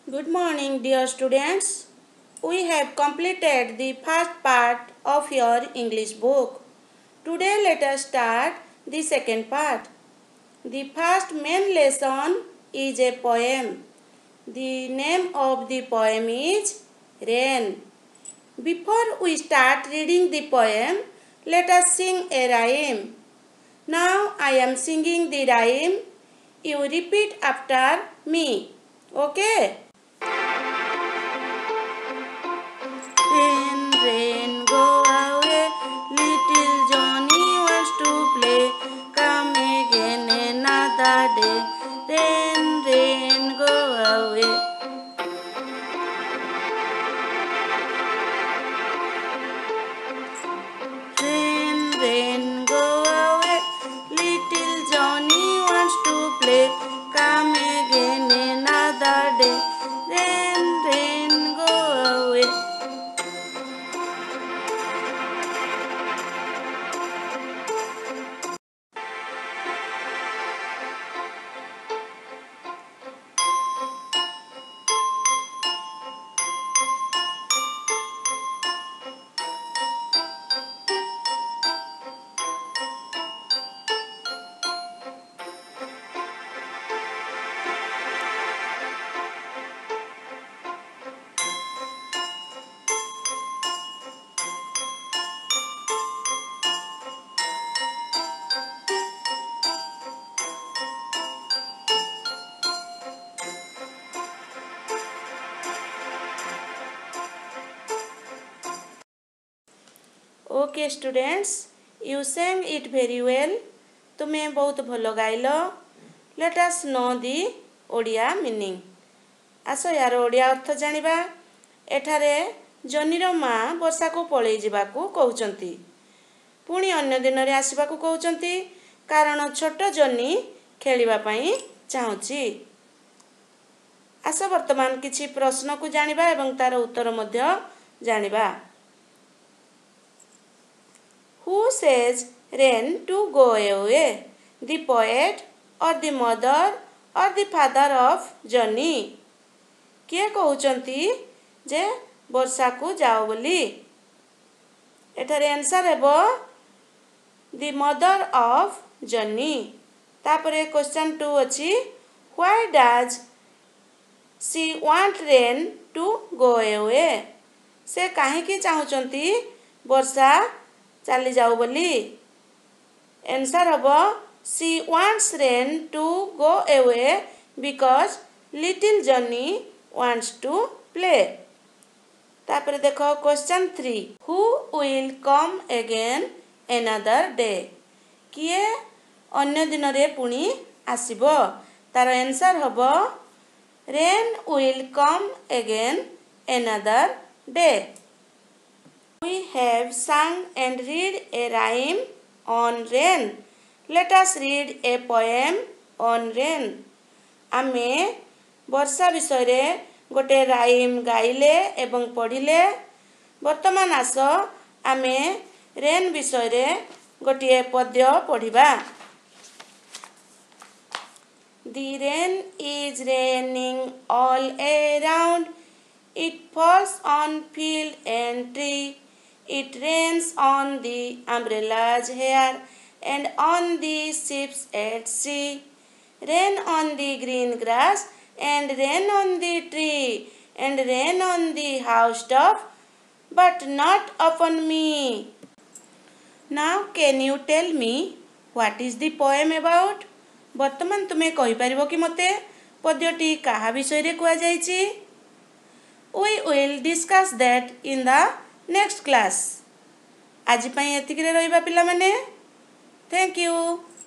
Good morning, dear students. We have completed the first part of your English book. Today, let us start the second part. The first main lesson is a poem. The name of the poem is Rain. Before we start reading the poem, let us sing a rhyme. Now I am singing the rhyme. You repeat after me. Okay? Rain, rain, go away. Little Johnny wants to play. Come again another day. Rain, rain, go away. Rain, rain, go away. Little Johnny wants to play. Come again another day. Rain, rain, go away. Okay students you sang it very well तुम्हें बहुत भल गाइल let us know the Odia meaning आस यार ओडिया अर्थ जानिबा एठारे जनीर माँ वर्षा को पळेई जिबाकू कहउचंती पुणी अन्य दिन रे आसीबाकू कहउचंती कारण छोट जनी खेलिबा पई चाहूची आस वर्तमान किछि प्रश्न को जानिबा एवं तार उत्तर मध्य जानिबा Who says rain to go away? The poet or the mother or the father of Johnny? किए कहउचंती जे वर्षा को जाओ बोली एठारे आंसर हेबो the mother of Johnny तापरे क्वेश्चन 2 अछि why does she want rain to go away से काहे की चाहउचंती वर्षा चली जाओ बोली आंसर हबो she wants rain to go away because little Johnny wants to play तापर देखो question 3 who will come again another day किए अन्य दिन रे पुनी आसीबो तार आंसर हबो rain will come again another day We have sung and read a rhyme on rain. Let us read a poem on rain. आमे वर्षा विषय रे गोटे राइम गाइले एवं पढ़िले वर्तमान आस आमे रेन विषय रे गोटे पद्य पढ़िबा The rain is raining all around. It falls on field and tree. It rains on the umbrellas here and on the ships at sea. Rain on the green grass and rain on the tree and rain on the housetop, but not upon me. Now can you tell me what is the poem about? वर्तमान तुम्हें कहि परिबो कि मते पद्यटी काहा विषय रे कुआ जाईची? We will discuss that in the next class. आज पई एतिकरे रहिबा पिला माने. Thank you.